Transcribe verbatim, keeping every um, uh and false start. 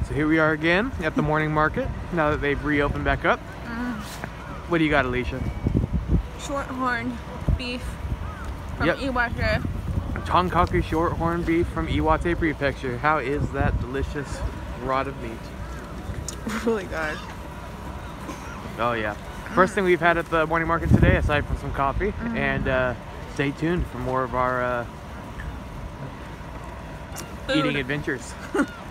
So here we are again at the morning market now that they've reopened back up. Mm. What do you got, Alicia? Shorthorn beef from Yep. Iwate. Tonkaki shorthorn beef from Iwate Prefecture. How is that delicious rod of meat? Really good. Oh yeah. First thing we've had at the morning market today, aside from some coffee, Mm. and uh, stay tuned for more of our uh, eating adventures.